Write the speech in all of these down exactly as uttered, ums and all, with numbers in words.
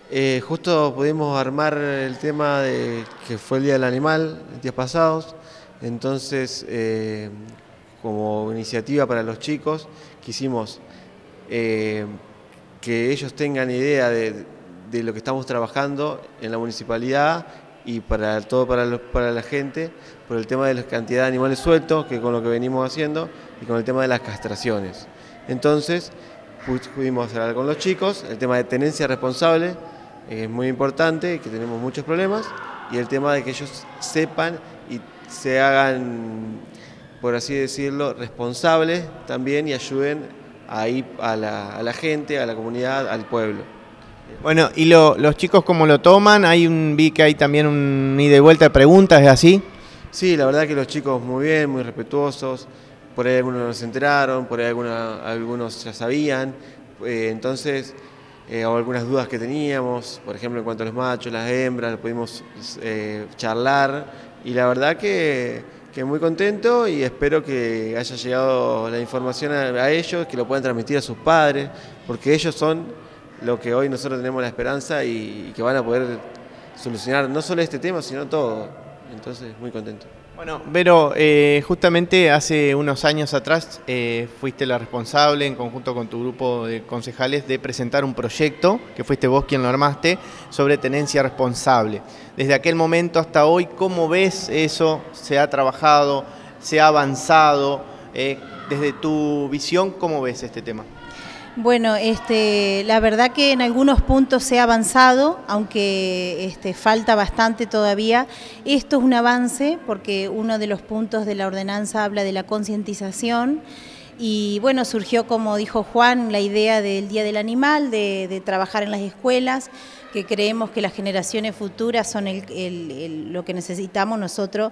Eh, justo pudimos armar el tema de que fue el Día del Animal, días pasados, entonces eh, como iniciativa para los chicos quisimos eh, que ellos tengan idea de, de lo que estamos trabajando en la municipalidad y para todo para, los, para la gente, por el tema de la cantidad de animales sueltos, que con lo que venimos haciendo, y con el tema de las castraciones. Entonces pudimos hablar con los chicos, el tema de tenencia responsable, es muy importante, que tenemos muchos problemas, y el tema de que ellos sepan y se hagan, por así decirlo, responsables también y ayuden ahí a la, a la gente, a la comunidad, al pueblo. Bueno, ¿y lo, los chicos cómo lo toman? Hay un, vi que hay también un ida y vuelta de preguntas, ¿es así? Sí, la verdad que los chicos muy bien, muy respetuosos, por ahí algunos no se enteraron, por ahí alguna, algunos ya sabían, eh, entonces... Eh, o algunas dudas que teníamos, por ejemplo en cuanto a los machos, las hembras, lo pudimos eh, charlar y la verdad que, que muy contento y espero que haya llegado la información a, a ellos, que lo puedan transmitir a sus padres, porque ellos son lo que hoy nosotros tenemos la esperanza y, y que van a poder solucionar no solo este tema, sino todo. Entonces, muy contento. Bueno, Vero, eh, justamente hace unos años atrás eh, fuiste la responsable, en conjunto con tu grupo de concejales, de presentar un proyecto, que fuiste vos quien lo armaste, sobre tenencia responsable. Desde aquel momento hasta hoy, ¿cómo ves eso? ¿Se ha trabajado? ¿Se ha avanzado? Eh, desde tu visión, ¿cómo ves este tema? Bueno, este, la verdad que en algunos puntos se ha avanzado, aunque este, falta bastante todavía. Esto es un avance porque uno de los puntos de la ordenanza habla de la concientización y bueno, surgió, como dijo Juan, la idea del Día del Animal, de, de trabajar en las escuelas, que creemos que las generaciones futuras son el, el, el, lo que necesitamos nosotros,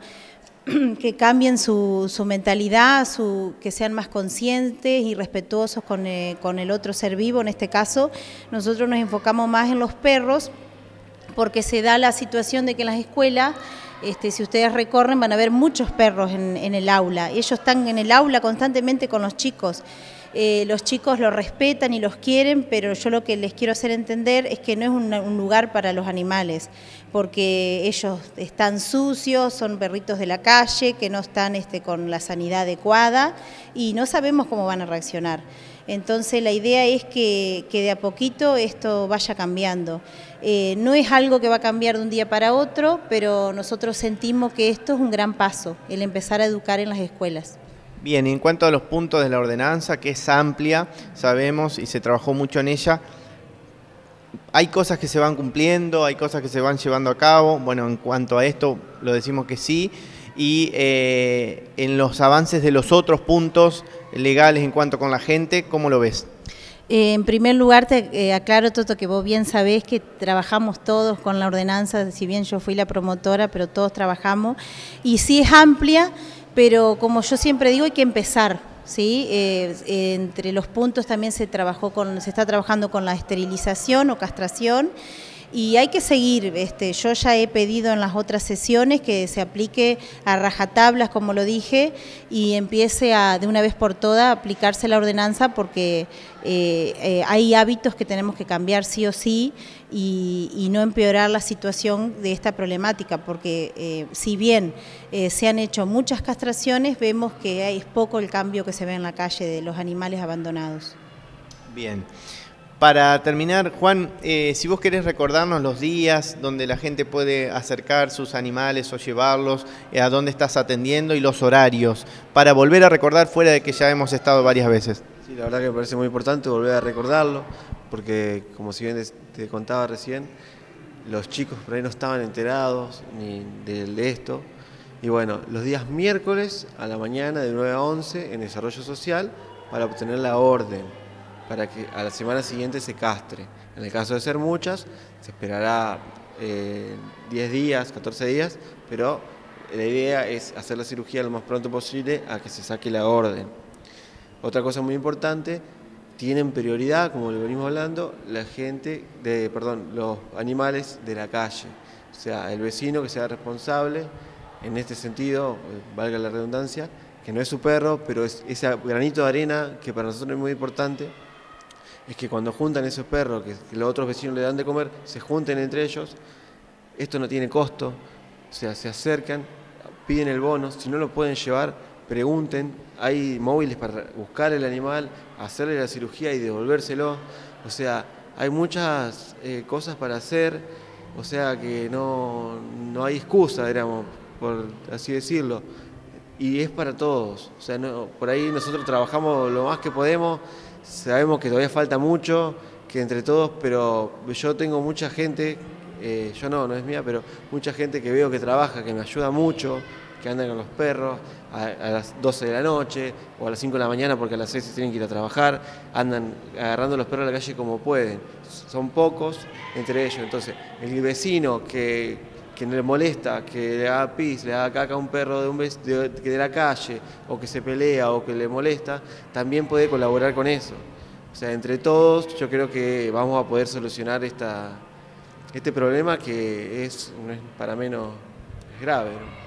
que cambien su, su mentalidad, su, que sean más conscientes y respetuosos con, eh, con el otro ser vivo. En este caso, nosotros nos enfocamos más en los perros, porque se da la situación de que en las escuelas, este, si ustedes recorren, van a ver muchos perros en, en el aula. Ellos están en el aula constantemente con los chicos. Eh, los chicos los respetan y los quieren, pero yo lo que les quiero hacer entender es que no es un, un lugar para los animales, porque ellos están sucios, son perritos de la calle, que no están este, con la sanidad adecuada y no sabemos cómo van a reaccionar. Entonces la idea es que, que de a poquito esto vaya cambiando. Eh, no es algo que va a cambiar de un día para otro, pero nosotros sentimos que esto es un gran paso, el empezar a educar en las escuelas. Bien, en cuanto a los puntos de la ordenanza, que es amplia, sabemos, y se trabajó mucho en ella, hay cosas que se van cumpliendo, hay cosas que se van llevando a cabo. Bueno, en cuanto a esto, lo decimos que sí. Y eh, en los avances de los otros puntos legales en cuanto con la gente, ¿cómo lo ves? Eh, en primer lugar, te eh, aclaro, Toto, que vos bien sabés que trabajamos todos con la ordenanza, si bien yo fui la promotora, pero todos trabajamos. Y sí es amplia, pero como yo siempre digo, hay que empezar, ¿sí? Eh, eh, entre los puntos también se trabajó con, se está trabajando con la esterilización o castración y hay que seguir. Este, yo ya he pedido en las otras sesiones que se aplique a rajatablas, como lo dije, y empiece a de una vez por todas a aplicarse la ordenanza porque eh, eh, hay hábitos que tenemos que cambiar sí o sí y, y no empeorar la situación de esta problemática, porque eh, si bien eh, se han hecho muchas castraciones, vemos que es poco el cambio que se ve en la calle de los animales abandonados. Bien. Para terminar, Juan, eh, si vos querés recordarnos los días donde la gente puede acercar sus animales o llevarlos, eh, a dónde estás atendiendo y los horarios, para volver a recordar fuera de que ya hemos estado varias veces. Sí, la verdad que me parece muy importante volver a recordarlo, porque como si bien te contaba recién, los chicos por ahí no estaban enterados ni de esto. Y bueno, los días miércoles a la mañana de nueve a once en Desarrollo Social para obtener la orden, para que a la semana siguiente se castre. En el caso de ser muchas, se esperará eh, diez días, catorce días, pero la idea es hacer la cirugía lo más pronto posible a que se saque la orden. Otra cosa muy importante, tienen prioridad, como lo venimos hablando, la gente, de, perdón, los animales de la calle. O sea, el vecino que sea responsable, en este sentido, valga la redundancia, que no es su perro, pero es ese granito de arena que para nosotros es muy importante, es que cuando juntan esos perros que, que los otros vecinos le dan de comer, se junten entre ellos. Esto no tiene costo, o sea, se acercan, piden el bono, si no lo pueden llevar, pregunten, hay móviles para buscar el animal, hacerle la cirugía y devolvérselo, o sea, hay muchas eh, cosas para hacer, o sea que no, no hay excusa, digamos, por así decirlo, y es para todos, o sea, no, por ahí nosotros trabajamos lo más que podemos, sabemos que todavía falta mucho, que entre todos, pero yo tengo mucha gente, eh, yo no, no es mía, pero mucha gente que veo que trabaja, que me ayuda mucho, que andan con los perros a, a las doce de la noche o a las cinco de la mañana porque a las seis se tienen que ir a trabajar, andan agarrando los perros a la calle como pueden, son pocos entre ellos, entonces el vecino que, que le molesta, que le haga pis, le haga caca a un perro de, un vec- de, de la calle o que se pelea o que le molesta, también puede colaborar con eso, o sea, entre todos yo creo que vamos a poder solucionar esta, este problema que es, no es para menos grave, ¿no?